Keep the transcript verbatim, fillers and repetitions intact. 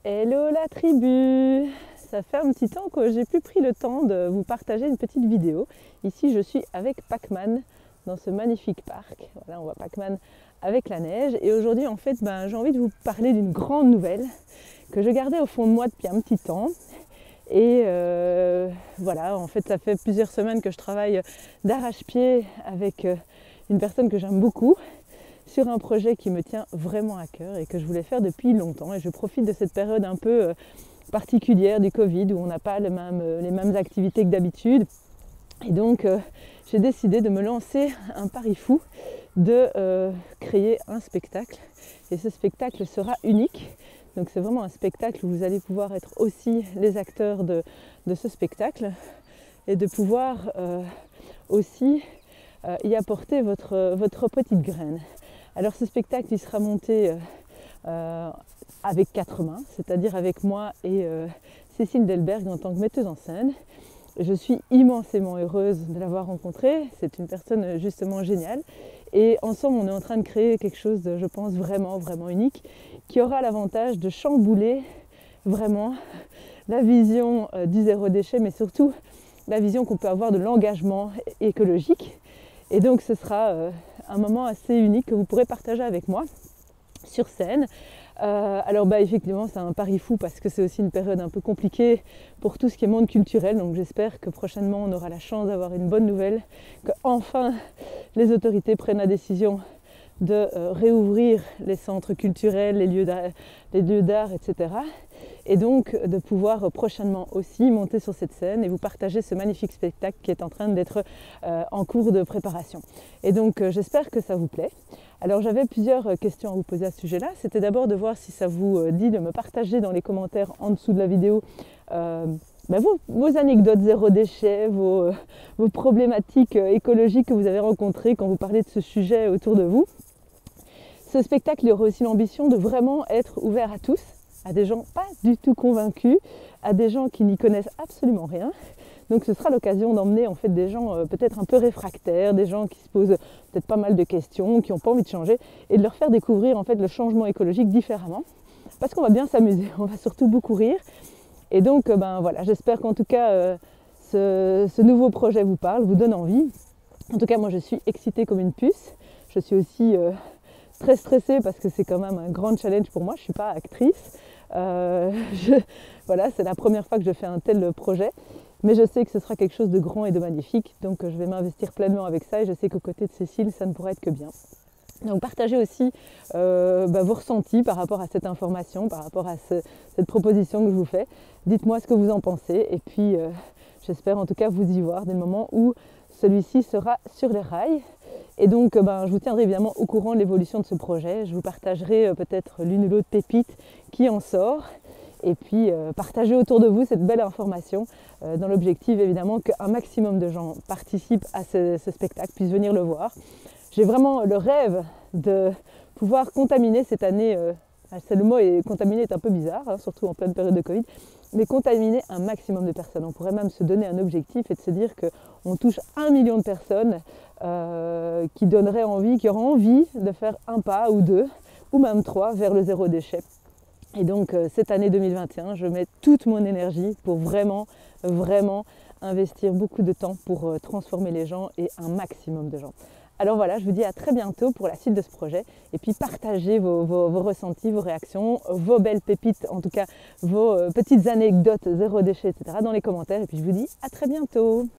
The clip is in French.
Hello la tribu! Ça fait un petit temps que j'ai plus pris le temps de vous partager une petite vidéo. Ici je suis avec Pac-Man dans ce magnifique parc. Voilà, on voit Pac-Man avec la neige. Et aujourd'hui en fait ben, j'ai envie de vous parler d'une grande nouvelle que je gardais au fond de moi depuis un petit temps. Et euh, voilà, en fait ça fait plusieurs semaines que je travaille d'arrache-pied avec une personne que j'aime beaucoup, sur un projet qui me tient vraiment à cœur et que je voulais faire depuis longtemps. Et je profite de cette période un peu particulière du Covid où on n'a pas les mêmes, les mêmes activités que d'habitude. Et donc euh, j'ai décidé de me lancer un pari fou de euh, créer un spectacle. Et ce spectacle sera unique. Donc c'est vraiment un spectacle où vous allez pouvoir être aussi les acteurs de, de ce spectacle et de pouvoir euh, aussi euh, y apporter votre, votre petite graine. Alors ce spectacle il sera monté euh, euh, avec quatre mains, c'est-à-dire avec moi et euh, Cécile Delberg en tant que metteuse en scène. Je suis immensément heureuse de l'avoir rencontrée, c'est une personne justement géniale. Et ensemble on est en train de créer quelque chose de, je pense, vraiment vraiment unique, qui aura l'avantage de chambouler vraiment la vision euh, du zéro déchet, mais surtout la vision qu'on peut avoir de l'engagement écologique. Et donc ce sera euh, un moment assez unique que vous pourrez partager avec moi sur scène. Euh, alors bah, effectivement c'est un pari fou parce que c'est aussi une période un peu compliquée pour tout ce qui est monde culturel, donc j'espère que prochainement on aura la chance d'avoir une bonne nouvelle, que enfin les autorités prennent la décision de euh, réouvrir les centres culturels, les lieux d'art, les lieux d'art, et cetera. Et donc de pouvoir prochainement aussi monter sur cette scène et vous partager ce magnifique spectacle qui est en train d'être euh, en cours de préparation. Et donc euh, j'espère que ça vous plaît. Alors j'avais plusieurs questions à vous poser à ce sujet-là. C'était d'abord de voir si ça vous euh, dit de me partager dans les commentaires en dessous de la vidéo euh, ben vos, vos anecdotes zéro déchet, vos, euh, vos problématiques euh, écologiques que vous avez rencontrées quand vous parlez de ce sujet autour de vous. Ce spectacle, il aura aussi l'ambition de vraiment être ouvert à tous, à des gens pas du tout convaincus, à des gens qui n'y connaissent absolument rien. Donc ce sera l'occasion d'emmener en fait des gens euh, peut-être un peu réfractaires, des gens qui se posent peut-être pas mal de questions, qui n'ont pas envie de changer, et de leur faire découvrir en fait le changement écologique différemment. Parce qu'on va bien s'amuser, on va surtout beaucoup rire. Et donc euh, ben voilà, j'espère qu'en tout cas euh, ce, ce nouveau projet vous parle, vous donne envie. En tout cas moi je suis excitée comme une puce. Je suis aussi euh, très stressée parce que c'est quand même un grand challenge pour moi. Je ne suis pas actrice. Euh, je, voilà, c'est la première fois que je fais un tel projet. Mais je sais que ce sera quelque chose de grand et de magnifique. Donc je vais m'investir pleinement avec ça. Et je sais qu'aux côtés de Cécile, ça ne pourrait être que bien. Donc partagez aussi euh, bah, vos ressentis par rapport à cette information, par rapport à ce, cette proposition que je vous fais. Dites-moi ce que vous en pensez. Et puis euh, j'espère en tout cas vous y voir dès le moment où celui-ci sera sur les rails. Et donc ben, je vous tiendrai évidemment au courant de l'évolution de ce projet. Je vous partagerai euh, peut-être l'une ou l'autre pépite qui en sort. Et puis euh, partagez autour de vous cette belle information euh, dans l'objectif évidemment qu'un maximum de gens participent à ce, ce spectacle, puissent venir le voir. J'ai vraiment le rêve de pouvoir contaminer cette année, euh, c'est le mot et contaminer est un peu bizarre, hein, surtout en pleine période de Covid, mais contaminer un maximum de personnes. On pourrait même se donner un objectif et de se dire qu'on touche un million de personnes euh, qui donneraient envie, qui auraient envie de faire un pas ou deux, ou même trois, vers le zéro déchet. Et donc euh, cette année deux mille vingt et un, je mets toute mon énergie pour vraiment, vraiment investir beaucoup de temps pour euh, transformer les gens et un maximum de gens. Alors voilà, je vous dis à très bientôt pour la suite de ce projet. Et puis partagez vos, vos, vos ressentis, vos réactions, vos belles pépites, en tout cas vos euh, petites anecdotes zéro déchet, et cetera dans les commentaires. Et puis je vous dis à très bientôt.